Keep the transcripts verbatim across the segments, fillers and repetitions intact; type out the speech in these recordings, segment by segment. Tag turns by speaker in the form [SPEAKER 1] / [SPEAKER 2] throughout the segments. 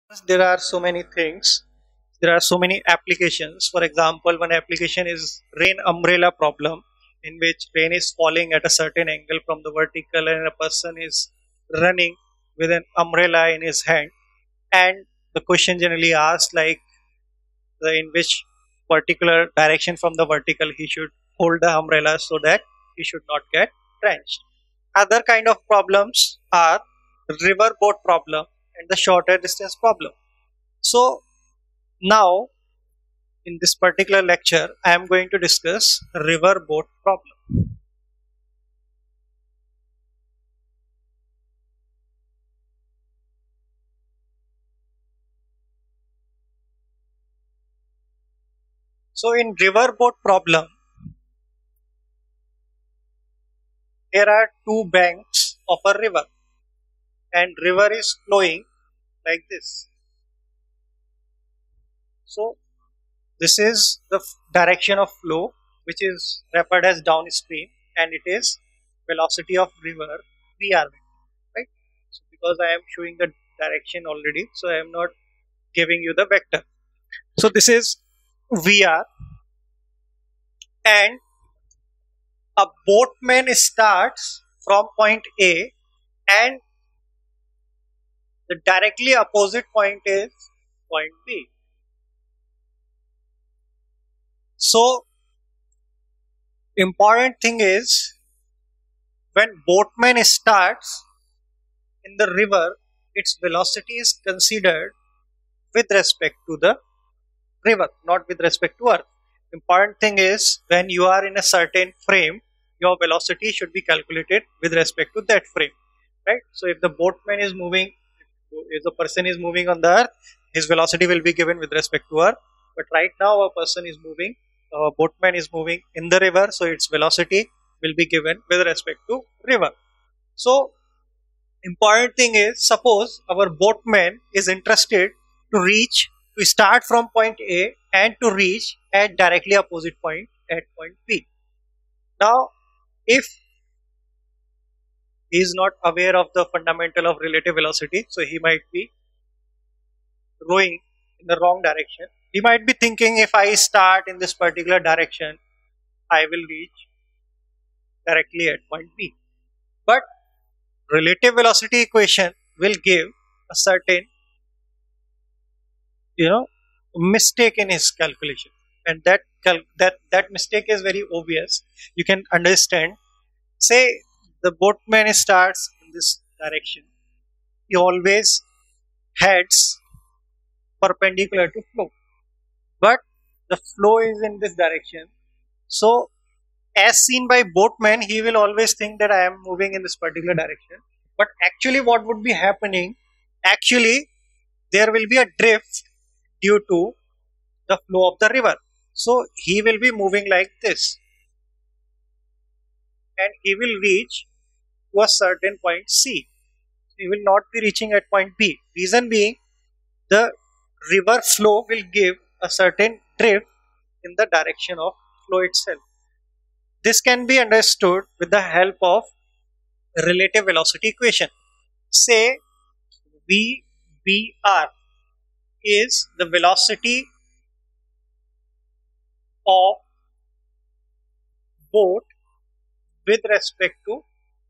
[SPEAKER 1] There are so many things. There are so many applications. For example, one application is rain umbrella problem, in which rain is falling at a certain angle from the vertical, and a person is running with an umbrella in his hand. And the question generally asked, like, the in which particular direction from the vertical he should hold the umbrella so that he should not get drenched. Other kind of problems are river boat problem and the shorter distance problem. So now in this particular lecture I am going to discuss river boat problem. So in river boat problem, there are two banks of a river and river is flowing like this. So this is the direction of flow, which is referred as downstream, and it is velocity of river V R, right? So because I am showing the direction already, so I am not giving you the vector. So this is V R, and a boatman starts from point A, and the directly opposite point is point B. So important thing is, when boatman starts in the river, its velocity is considered with respect to the river, not with respect to earth. Important thing is, when you are in a certain frame, your velocity should be calculated with respect to that frame, right? So if the boatman is moving, if the person is moving on the earth, his velocity will be given with respect to earth. But right now a person is moving, a boatman is moving in the river, so its velocity will be given with respect to river. So important thing is, suppose our boatman is interested to reach, to start from point A and to reach at directly opposite point at point B. Now if he is not aware of the fundamental of relative velocity, so he might be rowing in the wrong direction. He might be thinking, if I start in this particular direction, I will reach directly at point B. But relative velocity equation will give a certain, you know, mistake in his calculation, and that cal- that that mistake is very obvious. You can understand. Say the boatman starts in this direction, he always heads perpendicular to flow, but the flow is in this direction. So as seen by boatman, he will always think that I am moving in this particular direction, but actually what would be happening, actually there will be a drift due to the flow of the river. So he will be moving like this, and he will reach to a certain point C. He will not be reaching at point B. Reason being, the river flow will give a certain drift in the direction of flow itself. This can be understood with the help of relative velocity equation. Say V B R is the velocity of boat with respect to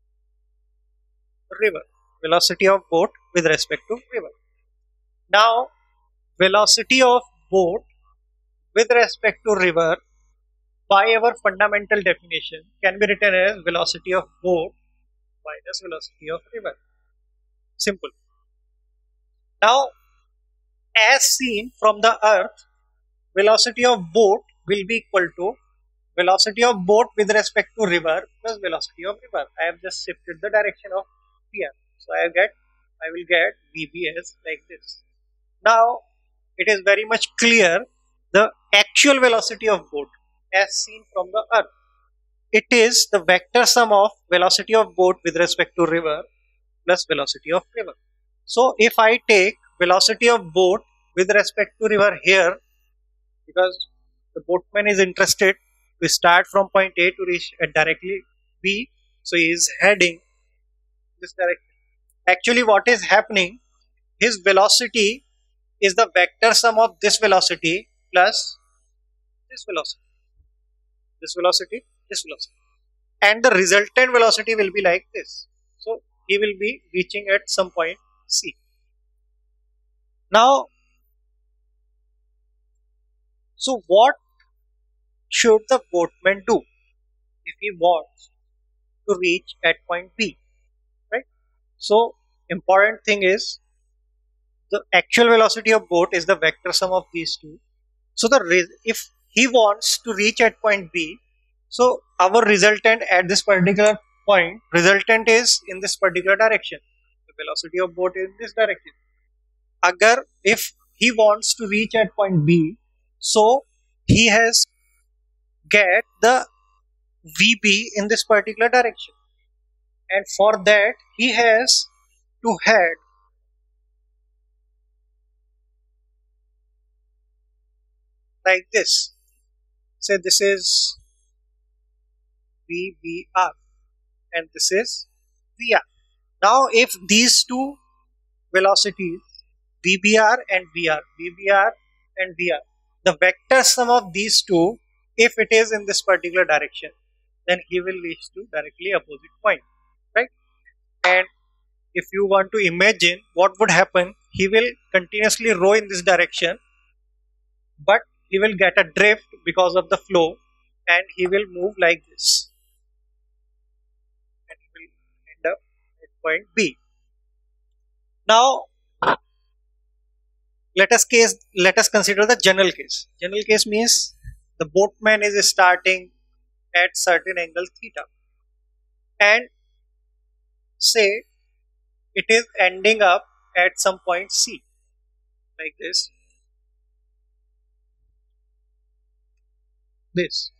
[SPEAKER 1] river. Velocity of boat with respect to river. Now, velocity of boat with respect to river, by our fundamental definition, can be written as velocity of boat minus velocity of river. Simple. Now, as seen from the earth, velocity of boat will be equal to velocity of boat with respect to river plus velocity of river. I have just shifted the direction of V R. So I get, I will get V B as like this. Now it is very much clear, the actual velocity of boat as seen from the earth, it is the vector sum of velocity of boat with respect to river plus velocity of river. So if I take velocity of boat with respect to river here, because the boatman is interested to start from point A to reach at directly B, so he is heading this direction. Actually what is happening, his velocity is the vector sum of this velocity plus this velocity, this velocity, this velocity. And the resultant velocity will be like this. So he will be reaching at some point C. Now, so what should the boatman do if he wants to reach at point B, right? So important thing is the actual velocity of boat is the vector sum of these two. So the if he wants to reach at point B, so our resultant at this particular point, resultant is in this particular direction. The velocity of boat is in this direction. Agar if he wants to reach at point B, so he has get the V B in this particular direction, and for that he has to head like this. Say this is V B R and this is V R. Now if these two velocities V B R and V R, V B R and V R, the vector sum of these two, if it is in this particular direction, then he will reach to directly opposite point, right? And if you want to imagine what would happen, he will continuously row in this direction, but he will get a drift because of the flow and he will move like this and he will end up at point B. Now let us case let us consider the general case. General case means the boatman is starting at certain angle theta and say it is ending up at some point C like this. This.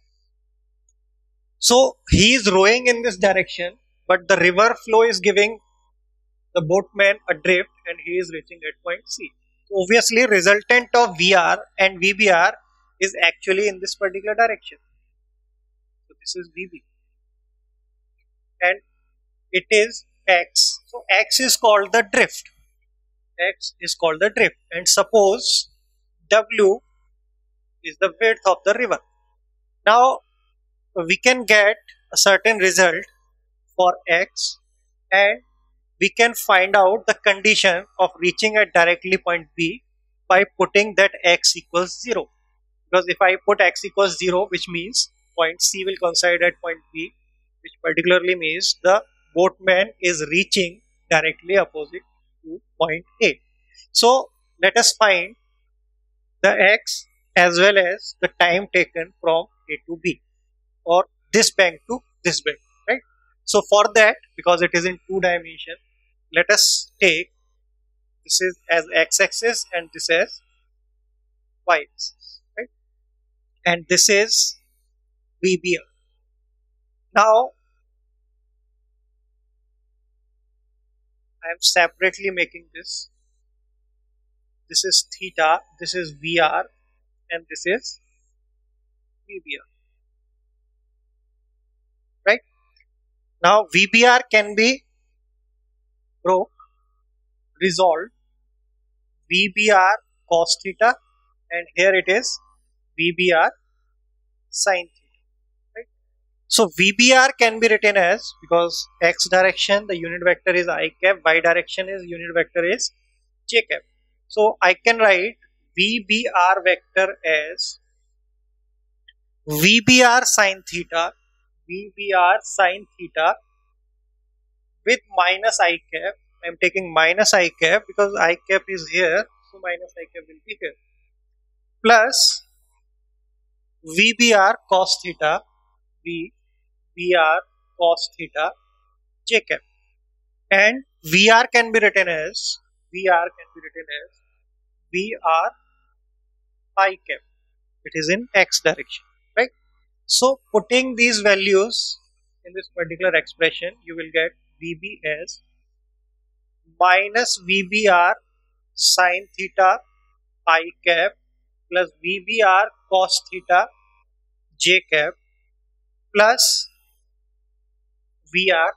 [SPEAKER 1] So he is rowing in this direction, but the river flow is giving the boatman a drift and he is reaching at point C. So obviously resultant of V R and V B R is actually in this particular direction. So this is V B and it is X. So X is called the drift. X is called the drift, and suppose W is the width of the river. Now we can get a certain result for X and we can find out the condition of reaching at directly point B by putting that X equals zero. Because if I put X equals zero, which means point C will coincide at point B, which particularly means the boatman is reaching directly opposite to point A. So let us find the X as well as the time taken from A to B, or this bank to this bank, right? So for that, because it is in two dimension, let us take this is as x-axis and this as y-axis, right? And this is V B R. Now I am separately making this. This is theta, this is V R, and this is V B R. Right? Now V B R can be broke, resolved. V B R cos theta, and here it is V B R sin theta. Right? So V B R can be written as, because x direction the unit vector is I cap, y direction is unit vector is j cap. So I can write V B R vector as V B R sin theta, V B R sin theta with minus I cap. I am taking minus I cap because I cap is here, so minus I cap will be here, plus V B R cos theta, V B R cos theta j cap, and V R can be written as V R can be written as V R I cap. It is in x direction, right? So putting these values in this particular expression, you will get V B as minus V B R sin theta I cap plus V B R cos theta j cap plus V R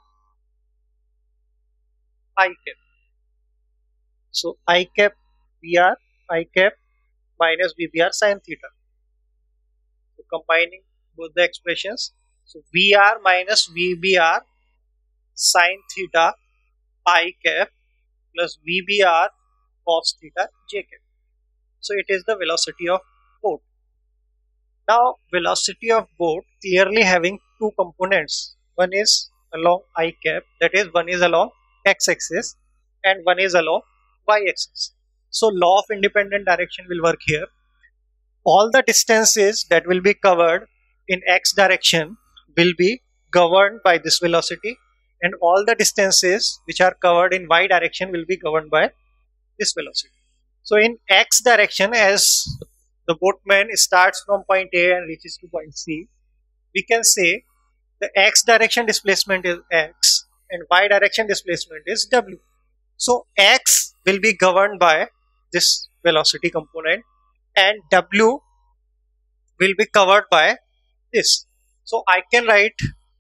[SPEAKER 1] I cap. So I cap, V R, I cap minus V B R sine theta. So combining both the expressions, so V R minus V B R sine theta I cap plus V B R cos theta j cap. So it is the velocity of boat. Now velocity of boat clearly having two components. One is along I cap, that is one is along x axis and one is along y axis. So law of independent direction will work here. All the distances that will be covered in x direction will be governed by this velocity, and all the distances which are covered in y direction will be governed by this velocity. So in x direction, as the boatman starts from point A and reaches to point C, we can say the x direction displacement is x and y direction displacement is w. So x will be governed by this velocity component and w will be covered by this. So I can write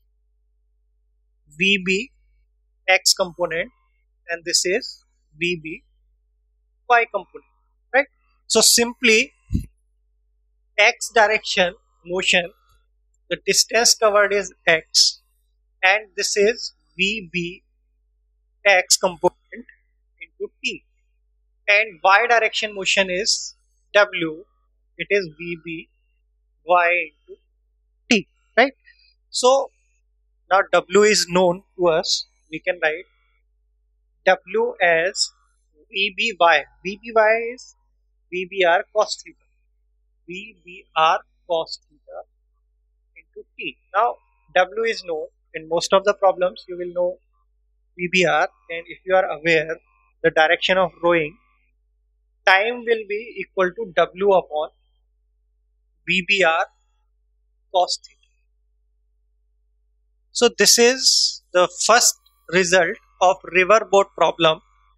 [SPEAKER 1] V B x component and this is V B y component, right? So simply x direction motion, the distance covered is x and this is V B x component into t, and y direction motion is w, it is V B y into t, right? So now w is known to us, we can write w as V B Y. V B Y is V B R cos theta. V B R cos theta into t. Now w is known. In most of the problems you will know V B R, and if you are aware the direction of rowing, time will be equal to w upon V B R cos theta. So this is the first result of river boat problem.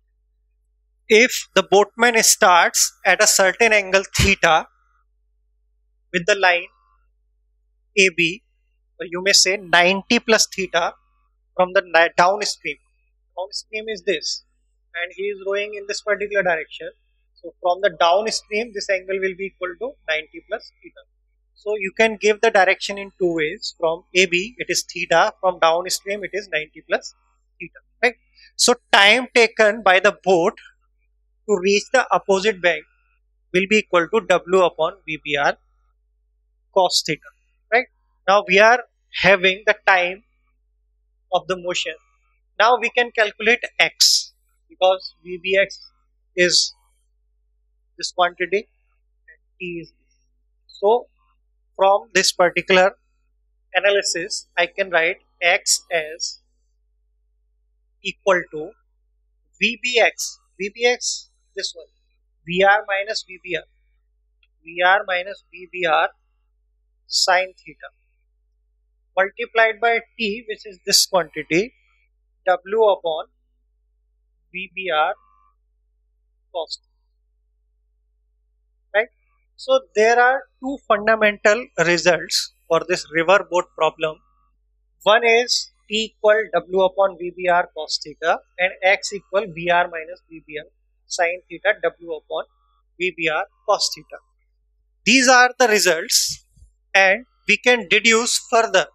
[SPEAKER 1] If the boatman starts at a certain angle theta with the line A B, or you may say ninety plus theta from the downstream. Downstream is this, and he is rowing in this particular direction. So from the downstream, this angle will be equal to ninety plus theta. So you can give the direction in two ways. From A B, it is theta. From downstream, it is ninety plus theta. Right. So time taken by the boat to reach the opposite bank will be equal to w upon V B R cos theta. Right. Now we are having the time of the motion. Now we can calculate x, because V B x is this quantity and t is this. So from this particular analysis, I can write x as equal to V B x. V B x, this one, V R minus V B R. V R minus V B R sine theta multiplied by t, which is this quantity, w upon V B R cos theta. Right? So there are two fundamental results for this river boat problem. One is t equal w upon V B R cos theta and x equal V R minus V B R sine theta w upon V B R cos theta. These are the results, and we can deduce further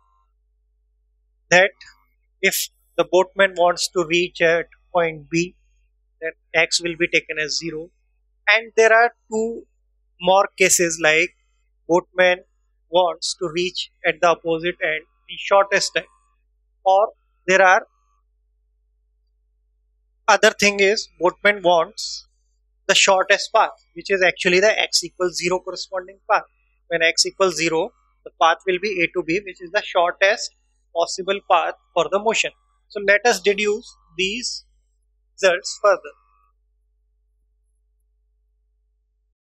[SPEAKER 1] that if the boatman wants to reach at point B, then x will be taken as zero. And there are two more cases, like boatman wants to reach at the opposite end in shortest time, or there are other thing is boatman wants the shortest path, which is actually the x equals zero corresponding path. When x equals zero, the path will be A to B, which is the shortest possible path for the motion. So let us deduce these results further.